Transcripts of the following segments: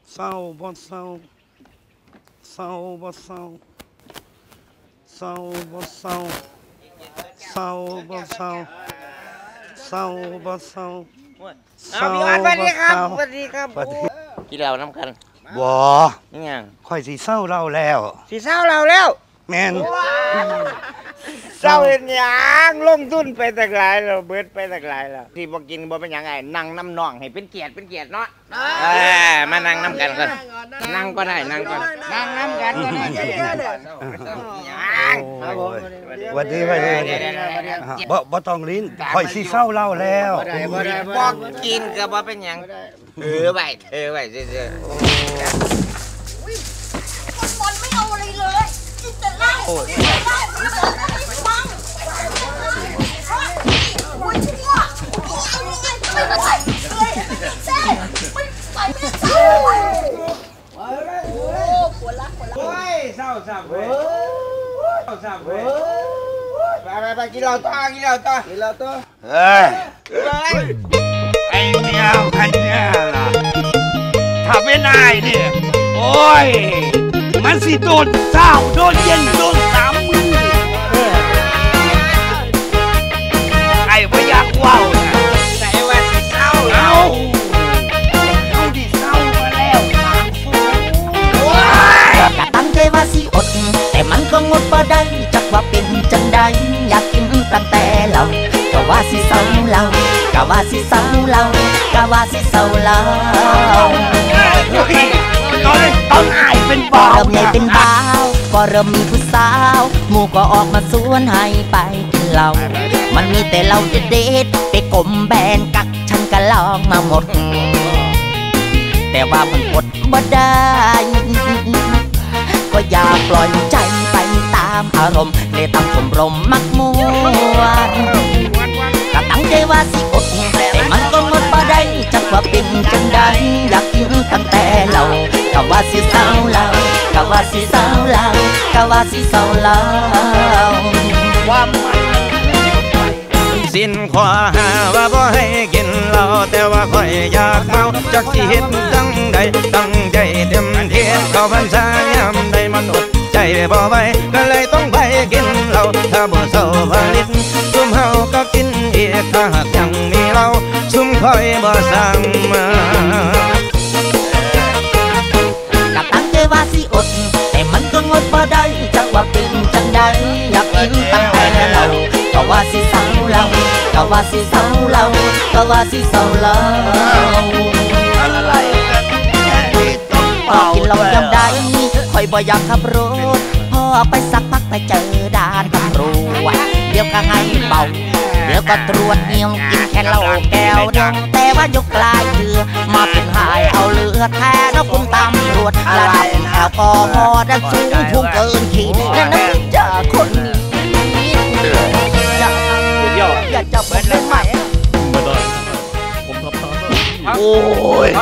เศร้าบ่เศร้าเศร้าบ่เศร้าเศร้าบ่เศร้าเศร้าบ่เศร้าเศร้าบ่เศร้าเศร้าบ่เศร้าสวัสดีครับกินเหล้าน้ำกันบ่นี่ยังค่อยสิเศร้าเราแล้วสิเศร้าเราแล้วแม่นเศร้าเห็นยังลงทุนไปตั้งหลายแล้วเบิดไปตั้งหลายแล้วที่บ่กินบ่เป็นหยังไงนั่งน้ำน่องให้เป็นเกียรติเนาะมานั่งน้ำกันกันนั่งก็ได้นั่งก็นั่งน้ำกันก็ได้วันดีบ่ต้องลิ้นค่อยสิเศร้าเราแล้วบ่กินก็บ่เป็นหยังไว้ซื่อบอลไม่เอาอะไรเลยกินแต่เหล้ากินแต่เหล้าไม่ฟังโอ้ยชั่วไม่ไหวเลยเซ่ไม่ไหวไม่เศร้าโอ้ปวดละโอ้ยเศร้าเว้ยไปกินเหล้าต่อเอ้ยไอ้เนี่ยล่ะถ้าเป็นนายเนี่ยโอ้ยมันสิโดนเช้าโดนเย็นโดน3 มื้อไอ้บ่อยากเว้านะแต่ว่าสิเศร้าเอาดิเศร้ามาแล้วกะตั้งใจว่าสิอดแต่มันก็งดบ่ได้จักว่าเป็นจังใดอยากกินตั้งแต่เราก็ว่าสิเศร้าเราก็ว่าสิเศร้าเราก็ว่าสิเศร้าเราตอนอายเป็นบ่าวเริ่มใหญ่เป็นบ่าวก็เริ่มมีผู้สาวหมู่ก็ออกมาสวนให้ไปกินเหล้ามันมีแต่เหล้าเด็ดๆไปกลมแบนกักฉันก็ลองมาหมดแต่ว่ามันอดบ่ได้ก็อย่าปล่อยใจไปตามอารมณ์เลยตั้งชมรมมักมวนก็ตั้งใจว่าสิอดแต่มันก็งดบ่ได้จักว่าเป็นจังใดอยากกินตั้งแต่เราก็ว่าสิเศร้าเราก็ว่าสิเศร้าเราก็ว่าสิเศร้าเราความสิ้นขวาหาว่าบ่ให้กินเหล้าแต่ว่าค่อยอยากเมาจักสิเฮ็ดจังใดตั้งใจเต็มที่เข้าพรรษายามใดมันอดใจบ่ไหวก็เลยต้องไปกินเหล้าถ้าบ่เศร้าผลิตซุ่มเฮาก็กินอีกถ้าหากยังมีเหล้าซุ่มค่อยบ่สั่งมาก็ตั้งใจว่าสิอดแต่มันก็งดบ่ได้จักว่าเป็นจังใดอยากกินตั้งแต่เราก็ว่าสิเศร้าเราก็ว่าสิเศร้าเราก็ว่าสิเศร้าเราพอกินเหล้ายามใดค่อยบ่อยากขับรถพอไปสักพักไปเจอด่านตำรวจเดี๋ยวก็ให้เป่าเดี๋ยวก็ตรวจเนียวกินแค่เหล้าแก้วเดียวแต่ว่ายกกลายเรือมาเป็นหายเอาเลือดแทนเอาคุณตำรวจระดับแอลกอฮอล์ดันสูงพุ่งเกินขีดและนักจ่าคนนี้อย่าจับผมได้ไหมไม่ได้ผมทำตามได้โอ้ย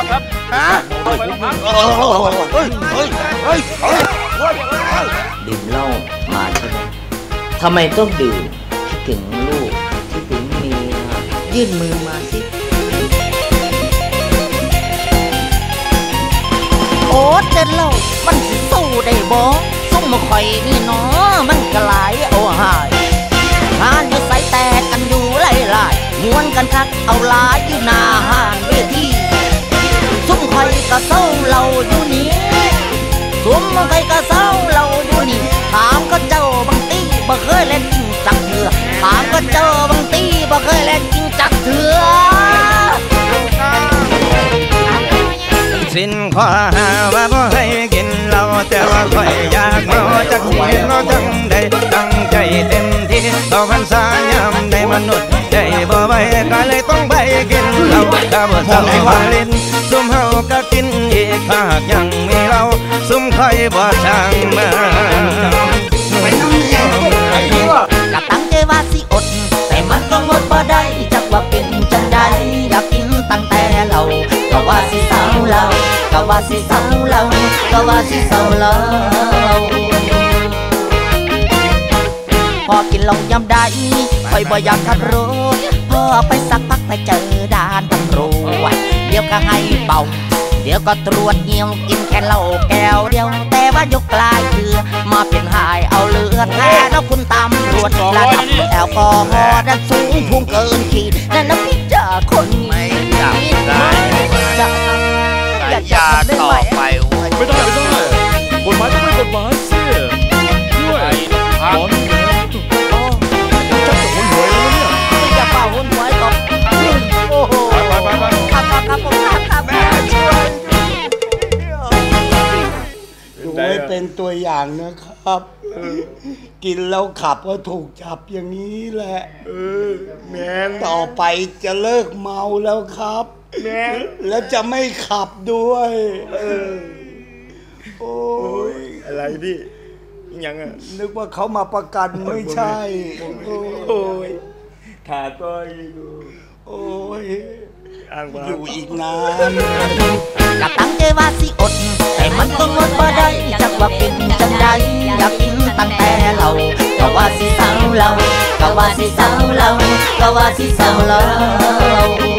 ดื่มเหล้ามาใช่ไหมทำไมต้องดื่มคิดถึงลูกคิดถึงเมียยื่นมือมาสิโอ้เจนเหล้ามันสิสู้ได้บ่ซุ่มมาข่อยนี่เนาะมันก็หลายเอาหายหานอยู่ใส่แตกกันอยู่หลายๆม้วนกันคักเอาหลายอยู่หน้าห้านเวทีซุ่มข่อยก็เศร้าเราอยู่นี่ซุ่มข่อยก็เศร้าเราอยู่นี่ถามก็เจ้าบางตีบ่เคยเล่นจริงจักเถื่อถามก็เจ้าบางตีบ่เคยเล่นจริงจักเถื่อสิ้นขวาหาว่าบ่ให้กินเหล้าแต่ว่าค่อยอยากเมาจักสิเฮ็ดเนาะจังใดตั้งใจเต็มที่เข้าพรรษายามใดมนุษย์ใจบ่ไหวก็เลยต้องไปกินเหล้าถ้าบ่เศร้าผลิตซุ่มเฮาก็กินอีกถ้าหากยังมีเหล้าซุ่มค่อยบ่สั่งมาก็ตั้งใจว่าสิอดแต่มันก็งดบ่ได้จักว่าเป็นจังใดอยากกินตั้งแต่เราก็ว่าสิเศร้าเราก็ว่าสิเศร้าเราก็ว่าสิเศร้าเราพอกินเหล้ายามใดค่อยบ่อยากขับรถพอไปสักพักไปเจอด่านตำรวจเดี๋ยวก็ให้เป่าเดี๋ยวก็ตรวจเงี่ยวกินแค่เหล้าแก้วเดียวแต่ว่ายกกลายคือมาเป็นหายเอาเลือดแท้แล้วคุณตำรวจระดับแอลกอฮอล์นั้นสูงพุ่งเกินขีดนั่นนะพี่จ่าคนนี้จับได้อย่าจับต่อไปไม่ได้กฎหมายต้องไม่กฎหมายสิด้วยร้อนจับคนหวยแล้วเนี่ยอย่าเป่าคนหวยก่อนโอ้โหครับผมครับแม่ช่วยดูไว้เป็นตัวอย่างนะครับกินแล้วขับก็ถูกจับอย่างนี้แหละแม่ต่อไปจะเลิกเมาแล้วครับแม่แล้วจะไม่ขับด้วยโอ้ยอะไรพี่ยังอ่ะนึกว่าเขามาประกันไม่ใช่โอ้ยขาดตัวโอ้ยอ้างว่าอยู่อีกนานกะตั้งใจว่าสิอดแต่มันก็อดบ่ได้จักว่าเป็นจังใดอยากกินตั้งแต่เราก็ว่าสิเศร้าเราก็ว่าสิเศร้าเราก็ว่าสิเศร้าเรา